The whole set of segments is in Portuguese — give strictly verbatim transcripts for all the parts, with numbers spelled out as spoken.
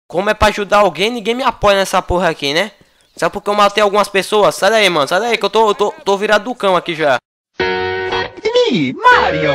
Como é pra ajudar alguém, ninguém me apoia nessa porra aqui, né? Só porque eu matei algumas pessoas? Sai daí, mano. Sai daí que eu tô, eu tô, tô virado do cão aqui já. Me, Mario!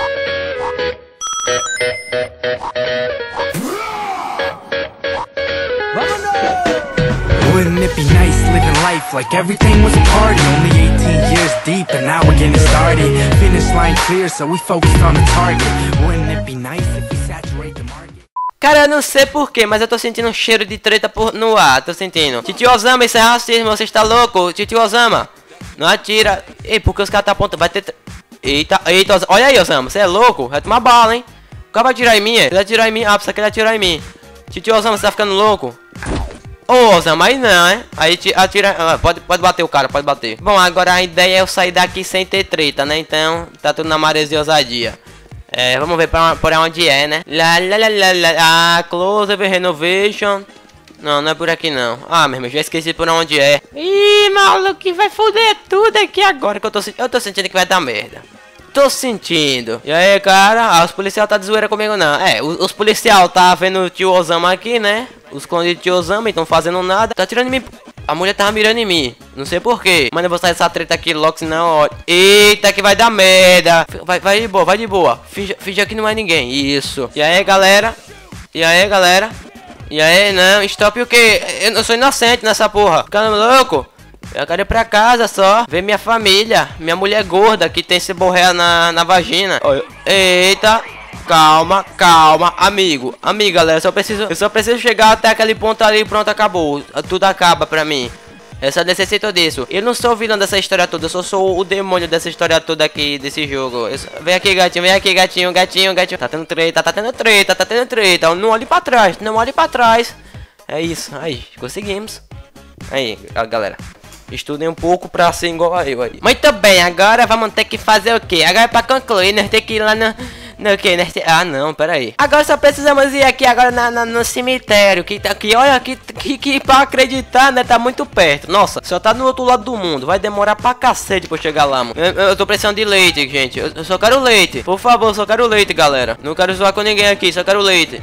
Wouldn't it be nice living life like everything was a party? Only eighteen years deep and now we're getting started. Finish line clear so we focused on the target. Wouldn't it be nice if we saturate the market? Cara, eu não sei porquê, mas eu tô sentindo um cheiro de treta por, no ar, tô sentindo. Titio Osama, isso é racismo, você está louco? Titio Osama, não atira. Ei, porque os caras tá apontando, vai ter... Eita, eita, olha aí, Osama, você é louco? Vai tomar bala, hein? O cara vai atirar em mim, é? Ele vai atirar em mim, ah, você quer atirar em mim. Titio Osama, você tá ficando louco? Ô, oh, Osama, aí não, hein? Aí atira, ah, pode, pode bater o cara, pode bater. Bom, agora a ideia é eu sair daqui sem ter treta, né? Então, tá tudo na maresia ousadia. É, vamos ver pra, por onde é, né? Lá, lá, lá, lá, lá. Ah, Close Renovation. Não, não é por aqui não. Ah, meu irmão, já esqueci por onde é. Ih, maluco, que vai foder tudo aqui agora que eu tô sentindo. Eu tô sentindo que vai dar merda. Tô sentindo. E aí, cara? Ah, os policiais tá de zoeira comigo não. É, os, os policiais tá vendo o tio Osama aqui, né? Os clones de tio Osama estão fazendo nada. Tá tirando em mim. A mulher tava mirando em mim. Não sei porquê. Mas eu vou sair dessa treta aqui logo, senão, ó. Eita, que vai dar merda. Vai, vai de boa, vai de boa. Finge, finge que não é ninguém. Isso. E aí, galera? E aí, galera? E aí, não. Stop o quê? Eu, eu sou inocente nessa porra. Ficando louco? Eu quero ir pra casa só. Ver minha família. Minha mulher gorda que tem seborréia na, na vagina. Eita. Calma, calma, amigo, amigo, galera, só preciso, eu só preciso chegar até aquele ponto ali e pronto, acabou, tudo acaba pra mim. Eu só necessito disso. Eu não sou o vilão dessa história toda, eu só sou o demônio dessa história toda aqui, desse jogo. Só... Vem aqui, gatinho, vem aqui, gatinho, gatinho, gatinho. Tá tendo treta, tá tendo treta, tá tendo treta. Não olhe pra trás, não olhe pra trás. É isso, aí, conseguimos. Aí, galera, estudem um pouco pra ser igual a eu aí. Muito bem, agora vamos ter que fazer o quê? Agora é pra concluir, nós temos que ir lá no... No que? Neste... Ah, não, peraí. Agora só precisamos ir aqui agora na, na, no cemitério. Que tá aqui, olha, que, que, que pra acreditar, né? Tá muito perto. Nossa, só tá no outro lado do mundo. Vai demorar pra cacete pra eu chegar lá, mano. Eu, eu tô precisando de leite, gente. Eu, eu só quero leite. Por favor, só quero leite, galera. Não quero zoar com ninguém aqui, só quero leite.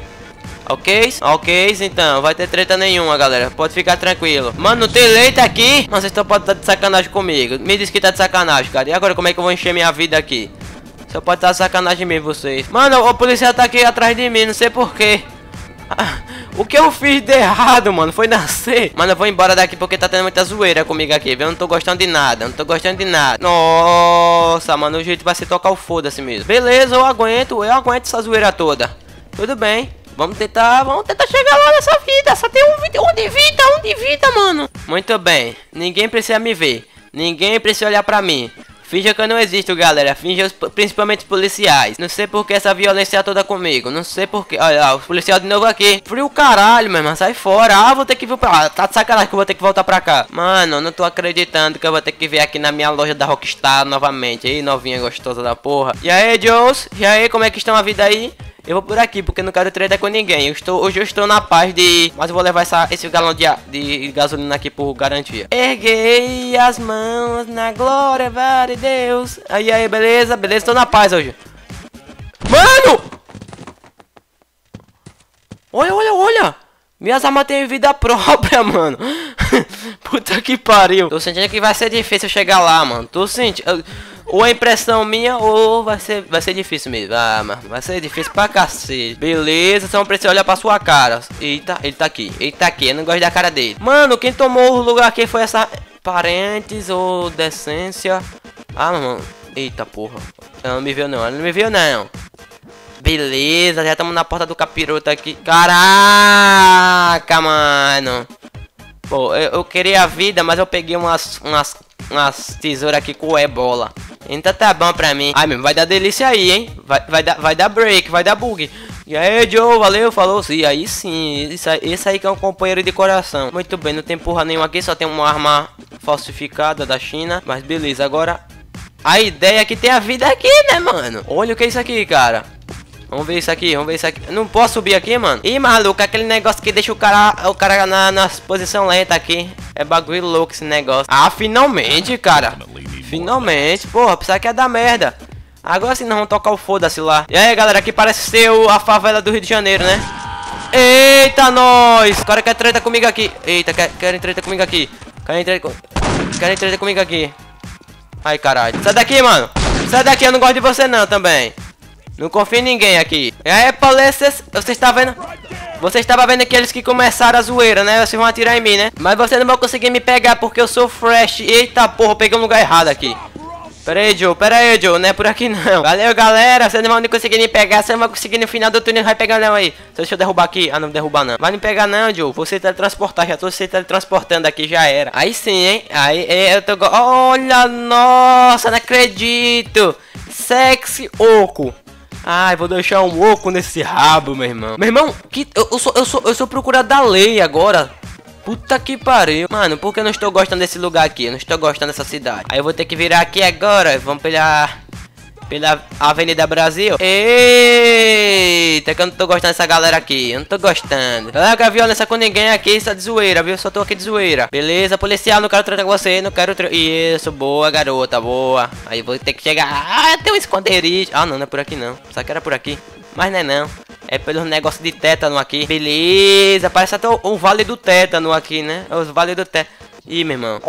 Ok? Ok, então, vai ter treta nenhuma, galera. Pode ficar tranquilo. Mano, não tem leite aqui? Mas vocês estão podendo estar de sacanagem comigo. Me diz que tá de sacanagem, cara. E agora como é que eu vou encher minha vida aqui? Só pode estar sacanagem mesmo vocês. Mano, o policial tá aqui atrás de mim, não sei porquê. Ah, o que eu fiz de errado, mano, foi nascer. Mano, eu vou embora daqui porque tá tendo muita zoeira comigo aqui, viu? Eu não tô gostando de nada, não tô gostando de nada. Nossa, mano, o jeito vai ser tocar o foda-se mesmo. Beleza, eu aguento, eu aguento essa zoeira toda. Tudo bem. Vamos tentar, vamos tentar chegar lá nessa vida. Só tem um, um de vida, um de vida, mano. Muito bem, ninguém precisa me ver. Ninguém precisa olhar pra mim. Finja que eu não existo, galera. Finja os, principalmente os policiais. Não sei por que essa violência toda comigo. Não sei por que. Olha lá, os policiais de novo aqui. Frio caralho, meu irmão. Sai fora. Ah, vou ter que vir pra lá. Tá de sacanagem que eu vou ter que voltar pra cá. Mano, eu não tô acreditando que eu vou ter que vir aqui na minha loja da Rockstar novamente. Aí, novinha gostosa da porra. E aí, Joes? E aí, como é que estão a vida aí? Eu vou por aqui, porque não quero treta com ninguém. Eu estou, hoje eu estou na paz de... Mas eu vou levar essa, esse galão de, de gasolina aqui por garantia. Erguei as mãos na glória de Deus. Aí, aí, beleza? Beleza, estou na paz hoje. Mano! Olha, olha, olha! Minhas armas têm vida própria, mano. Puta que pariu. Tô sentindo que vai ser difícil chegar lá, mano. Tô sentindo... Ou é impressão minha, ou vai ser, vai ser difícil mesmo. Ah, mano, vai ser difícil pra cacete. Beleza, só não precisa olhar pra sua cara. Eita, ele tá aqui, ele tá aqui, eu não gosto da cara dele. Mano, quem tomou o lugar aqui foi essa... Parentes ou decência. Ah, mano, eita porra. Ela não me viu não, ela não me viu não. Beleza, já estamos na porta do capiroto aqui. Caraca, mano. Pô, eu, eu queria a vida, mas eu peguei umas... umas umas tesouras aqui com ebola. Então tá bom pra mim. Ai, meu, vai dar delícia aí, hein? Vai, vai, dar, vai dar break, vai dar bug. E aí, Joe, valeu, falou. Sim, aí sim. Isso aí, esse aí que é um companheiro de coração. Muito bem, não tem porra nenhuma aqui. Só tem uma arma falsificada da China. Mas beleza, agora a ideia é que tem a vida aqui, né, mano? Olha o que é isso aqui, cara. Vamos ver isso aqui, vamos ver isso aqui. Eu não posso subir aqui, mano. Ih, maluco, aquele negócio que deixa o cara, o cara na, na posição lenta aqui. É bagulho louco esse negócio. Ah, finalmente, cara. Finalmente. Porra, pensava que ia dar merda. Agora sim nós vamos tocar o foda-se lá. E aí, galera, aqui parece ser o, a favela do Rio de Janeiro, né? Eita, nós! O cara quer treta comigo aqui. Eita, quer, querem treta comigo aqui. Querem treta, querem treta comigo aqui. Ai, caralho. Sai daqui, mano. Sai daqui, eu não gosto de você não também. Não confio em ninguém aqui. E aí, polícias, você está vendo? Você estava vendo aqueles que começaram a zoeira, né? Vocês vão atirar em mim, né? Mas vocês não vão conseguir me pegar porque eu sou fresh. Eita, porra, eu peguei um lugar errado aqui. Pera aí, Joe, pera aí, Joe, não é por aqui não. Valeu, galera, vocês não vão conseguir me pegar. Vocês não vão conseguir no final do túnel, vai pegar não aí. Deixa eu derrubar aqui, ah, não derrubar não. Vai me pegar não, Joe, você teletransportar, já tô se teletransportando aqui, já era. Aí sim, hein, aí eu tô... Olha, nossa, não acredito. Sexy oco. Ai, vou deixar um oco nesse rabo, meu irmão. Meu irmão, que... eu, eu, sou, eu, sou, eu sou procurado da lei agora. Puta que pariu. Mano, por que eu não estou gostando desse lugar aqui? Eu não estou gostando dessa cidade. Aí eu vou ter que virar aqui agora. Vamos pela... Pela Avenida Brasil. Eita, que eu não tô gostando dessa galera aqui. Eu não tô gostando. Eu não quero violência com ninguém aqui, só de zoeira, viu? Só tô aqui de zoeira. Beleza, policial, não quero tratar com você. Não quero... Isso, boa, garota, boa. Aí eu vou ter que chegar... Ah, tem um esconderijo. Ah, não, não é por aqui não. Só que era por aqui. Mas não é não. É pelo negócio de tétano aqui. Beleza, parece até o, o Vale do Tétano aqui, né? Os Vale do Tétano. Ih, meu irmão.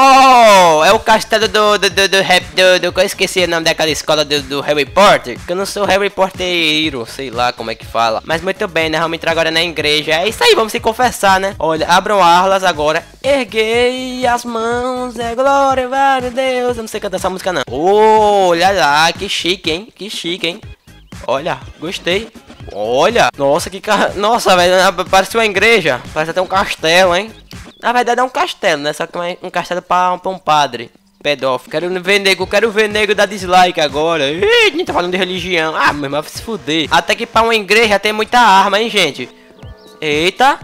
Oh, é o castelo do... Do... Do... Do... do, do, do eu esqueci o nome daquela escola do, do Harry Potter. Que eu não sou Harry Potteiro. Sei lá como é que fala. Mas muito bem, né? Vamos entrar agora na igreja. É isso aí, vamos se confessar, né? Olha, abram alas agora. Erguei as mãos. É glória, vai, Deus. Eu não sei cantar essa música, não. Oh, olha lá, que chique, hein? Que chique, hein? Olha, gostei. Olha, nossa, que ca... Nossa, velho, parece uma igreja. Parece até um castelo, hein? Na verdade é um castelo, né? Só que é um castelo pra, pra um padre pedófilo. Quero ver nego, quero ver nego dar dislike agora. Ih, a gente tá falando de religião. Ah, meu irmão, vai se fuder. Até que pra uma igreja tem muita arma, hein, gente? Eita.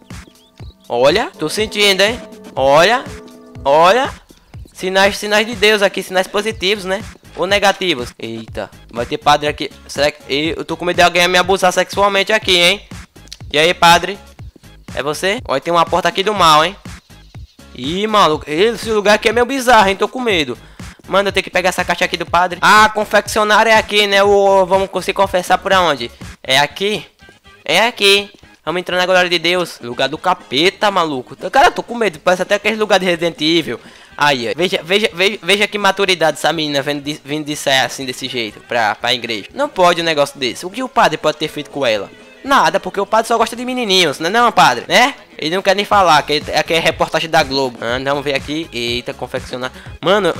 Olha, tô sentindo, hein? Olha, olha. Sinais, sinais de Deus aqui, sinais positivos, né? Ou negativos. Eita, vai ter padre aqui. Será que... Eu tô com medo de alguém me abusar sexualmente aqui, hein? E aí, padre? É você? Olha, tem uma porta aqui do mal, hein? Ih, maluco, esse lugar aqui é meio bizarro, hein? Tô com medo. Mano, eu tenho que pegar essa caixa aqui do padre. Ah, confeccionário é aqui, né? O... Vamos se confessar por onde? É aqui? É aqui. Vamos entrar na glória de Deus. Lugar do capeta, maluco. Cara, eu tô com medo. Parece até aquele lugar de Resident Evil. Aí, ó. Veja, veja, veja, veja que maturidade essa menina vindo de, vindo de sair assim, desse jeito, pra, pra igreja. Não pode um negócio desse. O que o padre pode ter feito com ela? Nada, porque o padre só gosta de menininhos, não é não, padre? Né? Ele não quer nem falar, que é, que é reportagem da Globo. Ah, vamos ver aqui. Eita, confeccionar. Mano...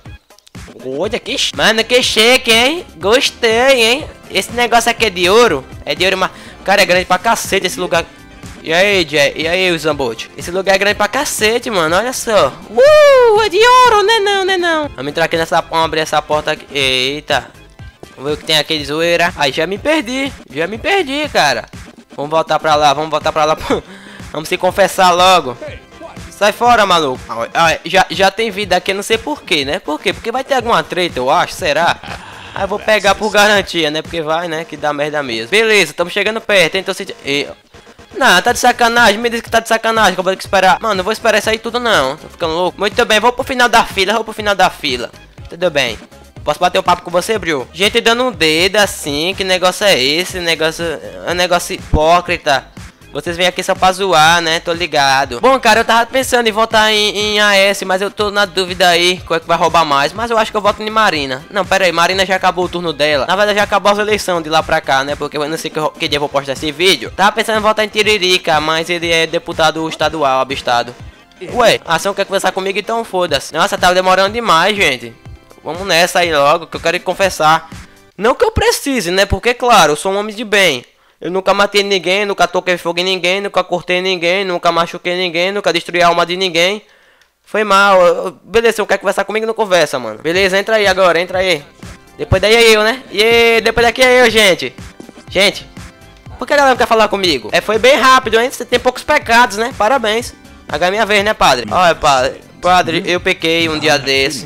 Olha que... Mano, que chique, hein? Gostei, hein? Esse negócio aqui é de ouro. É de ouro, mas... Cara, é grande pra cacete esse lugar. E aí, Jay? E aí, o Zambote? Esse lugar é grande pra cacete, mano. Olha só. Uh, é de ouro, né não, né não? Vamos entrar aqui nessa... Vamos abrir essa porta aqui. Eita. Vamos ver o que tem aqui de zoeira. Aí, já me perdi. Já me perdi, cara. Vamos voltar pra lá, vamos voltar pra lá. Vamos se confessar logo. Sai fora, maluco. Ah, já, já tem vida aqui, não sei porquê, né? Por quê? Porque vai ter alguma treta, eu acho, será? Aí eu vou pegar por garantia, né? Porque vai, né? Que dá merda mesmo. Beleza, estamos chegando perto, hein? Então se... E... Não, tá de sacanagem, me diz que tá de sacanagem, que eu vou ter que esperar. Mano, não vou esperar isso aí tudo não, tô ficando louco. Muito bem, vou pro final da fila, vou pro final da fila. Tudo bem. Posso bater um papo com você, Brio? Gente dando um dedo assim, que negócio é esse? Negócio... É um negócio hipócrita. Vocês vêm aqui só pra zoar, né? Tô ligado. Bom, cara, eu tava pensando em votar em, em A S, mas eu tô na dúvida aí qual é que vai roubar mais. Mas eu acho que eu voto em Marina. Não, pera aí, Marina já acabou o turno dela. Na verdade, já acabou as eleições de lá pra cá, né? Porque eu não sei que, que dia eu vou postar esse vídeo. Tava pensando em votar em Tiririca, mas ele é deputado estadual, abestado. Ué, a ação quer conversar comigo, então foda-se. Nossa, tava demorando demais, gente. Vamos nessa aí logo, que eu quero confessar. Não que eu precise, né? Porque, claro, eu sou um homem de bem. Eu nunca matei ninguém, nunca toquei fogo em ninguém, nunca cortei ninguém, nunca machuquei ninguém, nunca destruí a alma de ninguém. Foi mal. Eu, beleza, se eu quer conversar comigo, não conversa, mano. Beleza, entra aí agora, entra aí. Depois daí é eu, né? E depois daqui é eu, gente. Gente, por que a galera não quer falar comigo? É, foi bem rápido, hein? Você tem poucos pecados, né? Parabéns. Agora é minha vez, né, padre? Olha, padre. Padre, eu pequei um dia desse.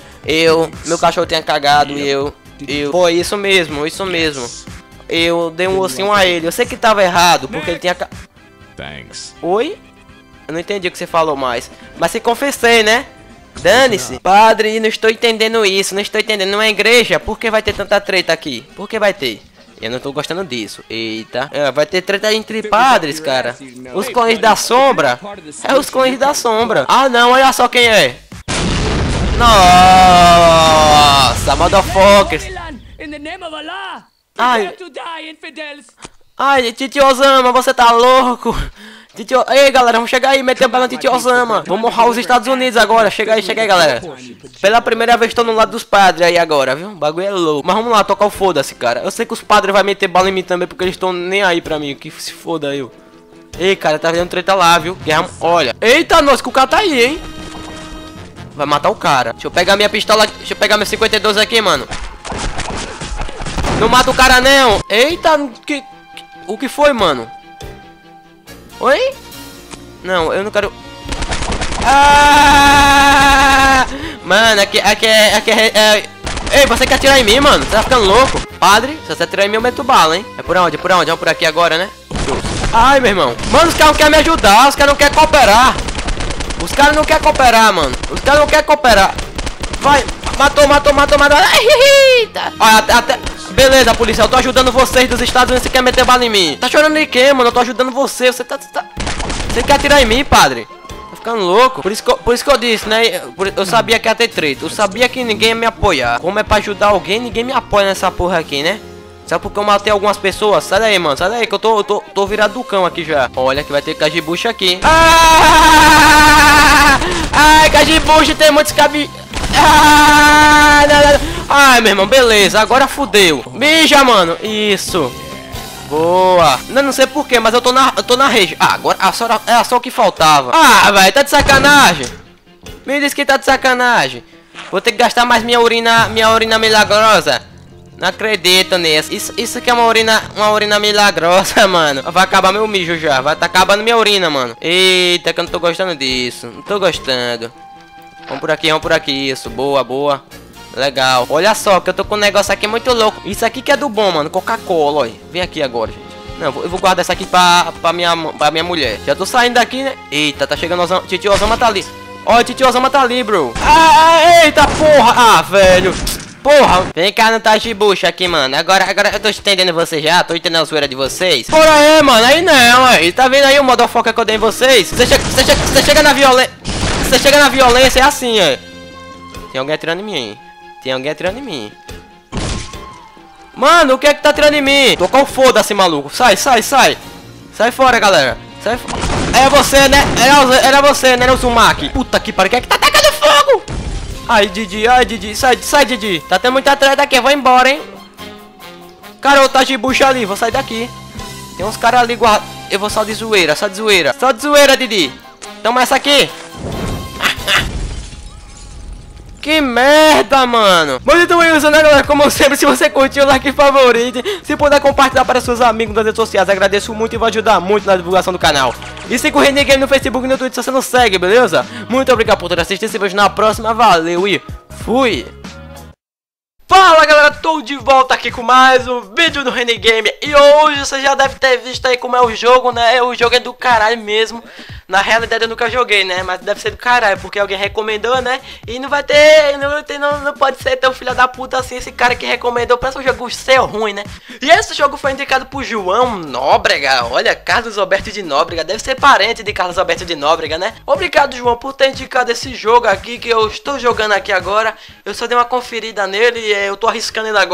Eu, meu cachorro tinha cagado e eu... Eu... Foi isso mesmo, isso mesmo. Eu dei um ossinho a ele. Eu sei que tava errado, porque ele tinha... Thanks. Oi? Eu não entendi o que você falou mais. Mas se confessei, né? Dane-se. Padre, não estou entendendo isso. Não estou entendendo. Não é igreja? Por que vai ter tanta treta aqui? Por que vai ter? Eu não tô gostando disso. Eita. É, vai ter treta entre padres, cara. Os clones da sombra. É os clones da sombra. Ah, não. Olha só quem é. Nossa, motherfuckers. Ai. Ai, Titio Osama, você tá louco? Titio... Ei, galera, vamos chegar aí, meter bala no Titio Osama. Vamos honrar os Estados Unidos agora. Chega aí, chega aí, galera. Pela primeira vez tô no lado dos padres aí agora, viu? O bagulho é louco. Mas vamos lá, tocar o foda-se, cara. Eu sei que os padres vão meter bala em mim também, porque eles estão nem aí pra mim. Que se foda eu. Ei, cara, tá vendo treta lá, viu? Guerra... Olha. Eita, nossa, que o cara tá aí, hein? Vai matar o cara. Deixa eu pegar minha pistola. Deixa eu pegar meu cinquenta e dois aqui, mano. Não mata o cara, não. Eita, que... O que foi, mano? Oi? Não, eu não quero... Ah! Mano, aqui, aqui é... Aqui é, é... Ei, você quer atirar em mim, mano? Você tá ficando louco? Padre, se você atirar em mim, eu meto bala, hein? É por onde? É por onde? Vamos por aqui agora, né? Ai, meu irmão. Mano, os caras não querem me ajudar. Os caras não querem cooperar. Os caras não querem cooperar, mano. Os caras não querem cooperar. Vai. Matou, matou, matou, matou. Eita. Olha, até... até... Beleza, policial, eu tô ajudando vocês dos Estados Unidos, você quer meter bala em mim? Tá chorando de quê, mano? Eu tô ajudando você, você tá... Você, tá... você quer atirar em mim, padre? Tá ficando louco? Por isso que eu, por isso que eu disse, né? Eu sabia que ia ter treta, eu sabia que ninguém ia me apoiar. Como é pra ajudar alguém, ninguém me apoia nessa porra aqui, né? Sabe porque eu matei algumas pessoas? Sai daí, mano, sai daí que eu tô, eu tô, tô virado do cão aqui já. Olha que vai ter cajibucha aqui. Ah! Ai, cajibucha, tem muitos cabi... Ah, não, não, não. Ai, meu irmão, beleza, agora fudeu. Mija, mano, isso. Boa. Não, não sei porquê, mas eu tô na, eu tô na rede. Ah, agora a só, é só o que faltava. Ah, velho, tá de sacanagem. Me diz que tá de sacanagem. Vou ter que gastar mais minha urina, minha urina milagrosa. Não acredito nisso. Isso, isso que é uma urina, uma urina milagrosa, mano. Vai acabar meu mijo já, vai tá acabando minha urina, mano. Eita, que eu não tô gostando disso. Não tô gostando. Vamos por aqui, vamos por aqui, isso, boa, boa. Legal, olha só, que eu tô com um negócio aqui muito louco. Isso aqui que é do bom, mano, Coca-Cola, olha. Vem aqui agora, gente. Não, eu vou guardar essa aqui pra, pra, minha, pra minha mulher. Já tô saindo daqui, né? Eita, tá chegando o Osama. Titio Osama tá ali. Olha, Titio Osama tá ali, bro. Ah, eita, porra. Ah, velho. Porra. Vem cá no tajibucha aqui, mano. Agora, agora eu tô entendendo vocês já. Tô entendendo a zoeira de vocês. Por aí, mano, aí não, aí. Tá vendo aí o motherfucker que eu dei em vocês? Você chega, você chega, você chega na violência. Você chega na violência, é assim, ó. Tem alguém atirando em mim. Tem alguém atirando em mim. Mano, o que é que tá atirando em mim? Tô com o foda-se, maluco. Sai, sai, sai. Sai fora, galera. Sai fora. É você, né? Era, era você, né, Uzumaki? Puta que pariu. Quem é que tá atacando fogo? Ai, Didi, ai, Didi. Sai, sai, Didi. Tá tendo muita treta aqui. Eu vou embora, hein? Cara, tá de bucha ali. Vou sair daqui. Tem uns caras ali guardados. Eu vou só de zoeira, só de zoeira. Só de zoeira, Didi. Toma essa aqui. Que merda, mano. Mas então é isso, né, galera? Como sempre, se você curtiu, like, favorito. Se puder compartilhar para seus amigos nas redes sociais, agradeço muito e vai ajudar muito na divulgação do canal. E siga o Renegame no Facebook e no Twitter se você não segue, beleza? Muito obrigado por ter assistido. Se vejo na próxima. Valeu e fui. Fala, galera, tô de volta aqui com mais um vídeo do Renegame. E hoje você já deve ter visto aí como é o jogo, né? O jogo é do caralho mesmo. Na realidade eu nunca joguei, né? Mas deve ser do caralho, porque alguém recomendou, né? E não vai ter, não, vai ter, não, não pode ser tão filho da puta assim. Esse cara que recomendou, parece um jogo ser ruim, né? E esse jogo foi indicado por João Nóbrega. Olha, Carlos Alberto de Nóbrega. Deve ser parente de Carlos Alberto de Nóbrega, né? Obrigado, João, por ter indicado esse jogo aqui que eu estou jogando aqui agora. Eu só dei uma conferida nele e eu tô arriscando ele agora.